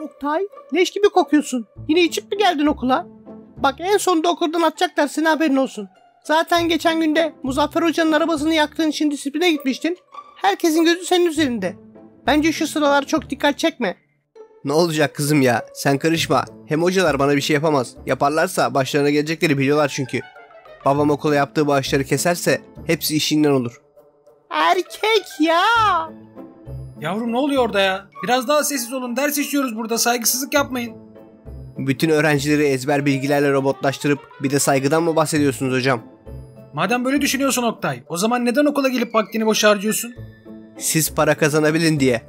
Oktay, leş gibi kokuyorsun. Yine içip mi geldin okula? Bak en sonunda okuldan atacaklar, senin haberin olsun. Zaten geçen günde Muzaffer Hoca'nın arabasını yaktığın için disipline gitmiştin. Herkesin gözü senin üzerinde. Bence şu sıralar çok dikkat çekme. Ne olacak kızım ya? Sen karışma. Hem hocalar bana bir şey yapamaz. Yaparlarsa başlarına gelecekleri biliyorlar çünkü. Babam okula yaptığı bağışları keserse hepsi işinden olur. Erkek ya! Yavrum ne oluyor orada ya? Biraz daha sessiz olun. Ders işliyoruz burada. Saygısızlık yapmayın. Bütün öğrencileri ezber bilgilerle robotlaştırıp bir de saygıdan mı bahsediyorsunuz hocam? Madem böyle düşünüyorsun Oktay, o zaman neden okula gelip vaktini boş harcıyorsun? Siz para kazanabilin diye.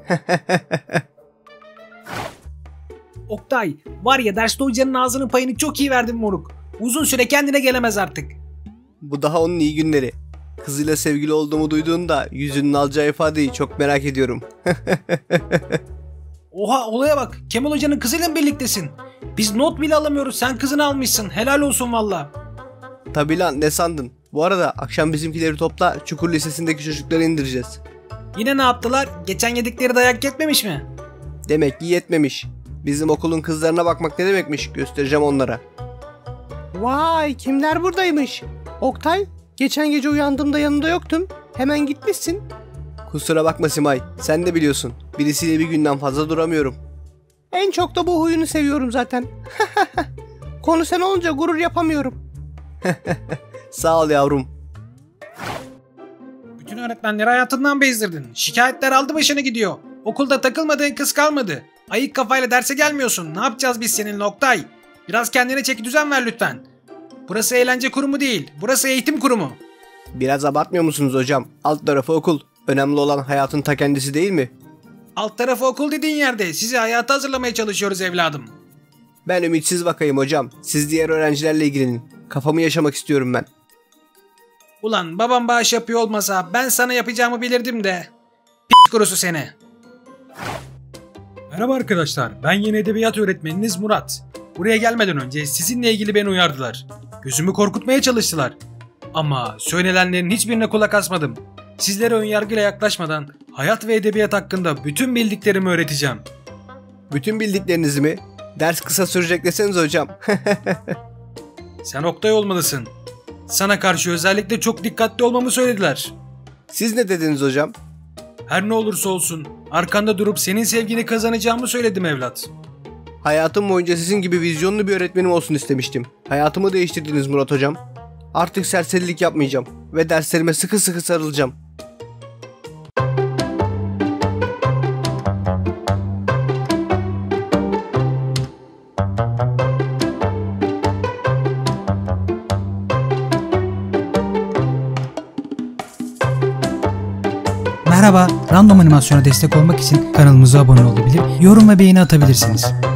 Oktay, var ya derste hocanın ağzının payını çok iyi verdin moruk. Uzun süre kendine gelemez artık. Bu daha onun iyi günleri. Kızıyla sevgili olduğumu duyduğunda yüzünün alacağı ifadeyi çok merak ediyorum. Oha olaya bak. Kemal Hoca'nın kızıyla mı birliktesin? Biz not bile alamıyoruz. Sen kızını almışsın. Helal olsun valla. Tabi lan, ne sandın? Bu arada akşam bizimkileri topla, Çukur Lisesi'ndeki çocukları indireceğiz. Yine ne yaptılar? Geçen yedikleri dayak yetmemiş mi? Demek ki yetmemiş. Bizim okulun kızlarına bakmak ne demekmiş, göstereceğim onlara. Vay, kimler buradaymış? Oktay, geçen gece uyandığımda yanında yoktum. Hemen gitmişsin. Kusura bakma Simay, sen de biliyorsun. Birisiyle bir günden fazla duramıyorum. En çok da bu huyunu seviyorum zaten. Konu sen olunca gurur yapamıyorum. Sağ ol yavrum. Bütün öğretmenleri hayatından bezdirdin. Şikayetler aldı başını gidiyor. Okulda takılmadığın kız kalmadı. Ayık kafayla derse gelmiyorsun. Ne yapacağız biz seninle Oktay? Biraz kendine çeki düzen ver lütfen. Burası eğlence kurumu değil. Burası eğitim kurumu. Biraz abartmıyor musunuz hocam? Alt tarafı okul. Önemli olan hayatın ta kendisi değil mi? Alt tarafı okul dediğin yerde sizi hayata hazırlamaya çalışıyoruz evladım. Ben ümitsiz vakayım hocam. Siz diğer öğrencilerle ilgilenin. Kafamı yaşamak istiyorum ben. Ulan babam bağış yapıyor olmasa ben sana yapacağımı bilirdim de. P*** kurusu seni. Merhaba arkadaşlar, ben yeni edebiyat öğretmeniniz Murat. Buraya gelmeden önce sizinle ilgili beni uyardılar. Gözümü korkutmaya çalıştılar. Ama söylenenlerin hiçbirine kulak asmadım. Sizlere önyargıyla yaklaşmadan hayat ve edebiyat hakkında bütün bildiklerimi öğreteceğim. Bütün bildiklerinizi mi? Ders kısa sürecek deseniz hocam. Sen Oktay olmalısın. Sana karşı özellikle çok dikkatli olmamı söylediler. Siz ne dediniz hocam? Her ne olursa olsun arkanda durup senin sevgini kazanacağımı söyledim evlat. Hayatım boyunca sizin gibi vizyonlu bir öğretmenim olsun istemiştim. Hayatımı değiştirdiniz Murat hocam. Artık serserilik yapmayacağım ve derslerime sıkı sıkı sarılacağım. Merhaba, random animasyona destek olmak için kanalımıza abone olabilir, yorum ve beğeni atabilirsiniz.